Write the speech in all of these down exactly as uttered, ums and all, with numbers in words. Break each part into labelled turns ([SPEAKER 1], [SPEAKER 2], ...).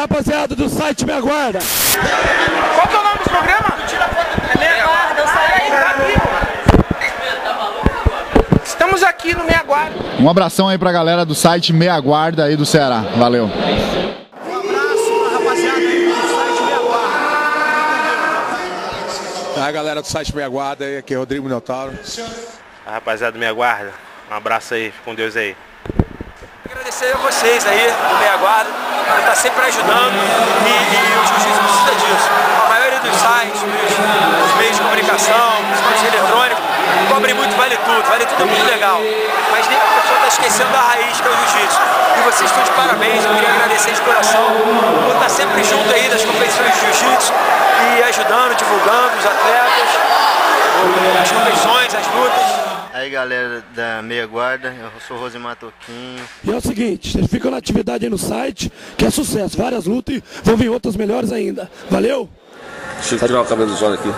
[SPEAKER 1] rapaziada do site Me Aguarda.
[SPEAKER 2] Qual que é o nome do programa?
[SPEAKER 3] É Me Aguarda, eu saí aí, tá aqui.
[SPEAKER 2] Estamos aqui no Me Aguarda.
[SPEAKER 4] Um abração aí pra galera do site Me Aguarda aí do Ceará. Valeu.
[SPEAKER 2] Um abraço, rapaziada aí do site Me Aguarda.
[SPEAKER 5] A galera do site Me Aguarda aí, aqui é Rodrigo Minotauro.
[SPEAKER 6] A rapaziada do Me Aguarda, um abraço aí, fica com Deus aí.
[SPEAKER 7] Agradecer a vocês aí do Me Aguarda, por estar sempre ajudando e, e o Jiu-Jitsu precisa disso. A maioria dos sites, os, os meios de comunicação, principalmente eletrônico, cobrem muito Vale Tudo, Vale Tudo é muito legal, mas nem a pessoa está esquecendo da raiz que é o Jiu-Jitsu. E vocês estão de parabéns, eu queria agradecer de coração por estar sempre junto aí das competições de Jiu-Jitsu e ajudando, divulgando os atletas, as competições, as lutas.
[SPEAKER 8] Aí galera da Meia Guarda, eu sou Rosimar Toquinho.
[SPEAKER 1] E é o seguinte, vocês ficam na atividade aí no site, que é sucesso, várias lutas e vão vir outras melhores ainda. Valeu?
[SPEAKER 9] Deixa eu tirar o cabelo dos olhos aqui.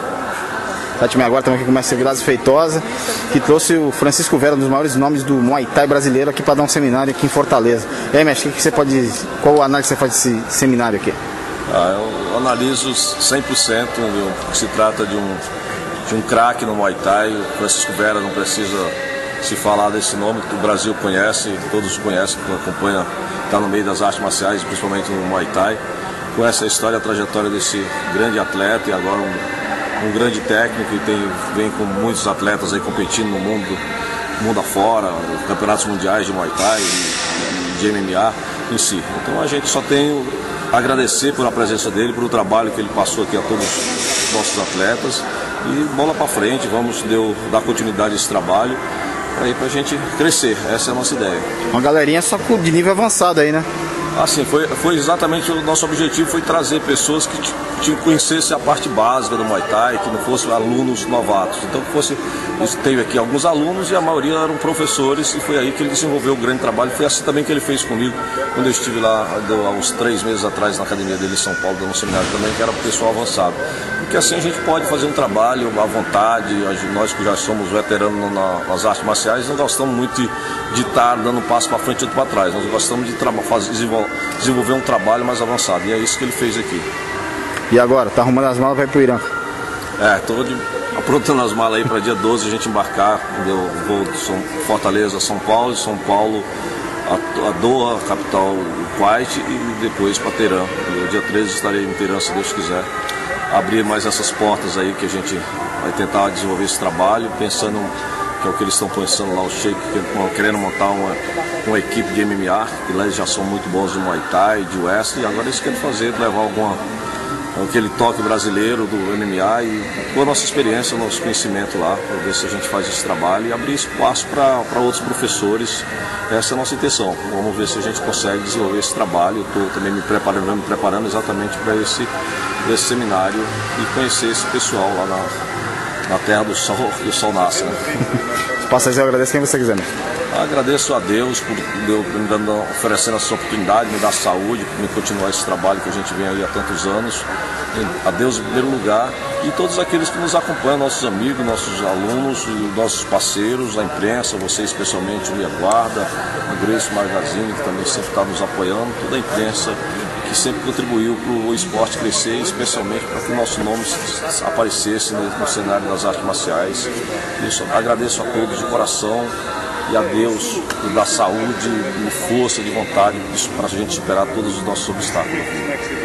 [SPEAKER 10] O site Me Aguarda também aqui com o mestre Vilas Feitosa, que trouxe o Francisco Vera, um dos maiores nomes do Muay Thai brasileiro, aqui para dar um seminário aqui em Fortaleza. E aí, mestre, o que você pode, qual análise você faz desse seminário aqui?
[SPEAKER 9] Ah, eu analiso cem por cento, que se trata de um de um craque no Muay Thai. O Francisco Vera não precisa se falar desse nome, que o Brasil conhece, todos conhecem, que acompanha, está no meio das artes marciais, principalmente no Muay Thai. Conhece a história, a trajetória desse grande atleta e agora um, um grande técnico, e tem, vem com muitos atletas aí competindo no mundo, mundo afora, campeonatos mundiais de Muay Thai e de M M A em si. Então a gente só tem a agradecer pela presença dele, pelo trabalho que ele passou aqui a todos os nossos atletas. E bola para frente, vamos deu, dar continuidade a esse trabalho para a gente crescer, essa é a nossa ideia.
[SPEAKER 10] Uma galerinha só de nível avançado aí, né?
[SPEAKER 9] Assim, foi, foi exatamente o nosso objetivo, foi trazer pessoas que t- conhecessem a parte básica do Muay Thai, que não fossem alunos novatos. Então que fosse, teve aqui alguns alunos e a maioria eram professores, e foi aí que ele desenvolveu o grande trabalho. Foi assim também que ele fez comigo, quando eu estive lá há uns três meses atrás na academia dele em São Paulo, dando um seminário também, que era para o pessoal avançado. Porque assim a gente pode fazer um trabalho à vontade, nós que já somos veteranos na, nas artes marciais, não gostamos muito de, de estar dando um passo para frente e outro para trás, nós gostamos de fazer, desenvolver um trabalho mais avançado, e é isso que ele fez aqui.
[SPEAKER 10] E agora, tá arrumando as malas para ir pro Irã?
[SPEAKER 9] É, tô de, aprontando as malas aí para dia doze a gente embarcar, eu vou de São, Fortaleza, São Paulo, de São Paulo a, a Doha, a capital do Kuwait, e depois para Teherã. E o dia treze estarei em Teherã, se Deus quiser. Abrir mais essas portas aí que a gente vai tentar desenvolver esse trabalho, pensando que é o que eles estão pensando lá, o Sheik, querendo montar uma, uma equipe de M M A, que lá eles já são muito bons de Muay Thai, de Wrestling, e agora eles querem fazer, levar alguma, aquele toque brasileiro do M M A e com a nossa experiência, o nosso conhecimento lá, para ver se a gente faz esse trabalho e abrir espaço para outros professores. Essa é a nossa intenção. Vamos ver se a gente consegue desenvolver esse trabalho. Eu estou também me preparando, me preparando exatamente para esse, esse seminário e conhecer esse pessoal lá na, na terra do sol, e o sol nasce. Né?
[SPEAKER 10] Passa aí, eu agradeço quem você quiser. Né?
[SPEAKER 9] Agradeço a Deus por me dando, oferecendo essa oportunidade, me dar saúde, por me continuar esse trabalho que a gente vem aí há tantos anos. A Deus em primeiro lugar, e todos aqueles que nos acompanham, nossos amigos, nossos alunos, nossos parceiros, a imprensa, você especialmente, o Me Aguarda, o Grace Magazine, que também sempre está nos apoiando, toda a imprensa que sempre contribuiu para o esporte crescer, especialmente para que o nosso nome aparecesse no cenário das artes marciais. Isso, agradeço a todos de coração, e a Deus por dar saúde e força de vontade para a gente superar todos os nossos obstáculos.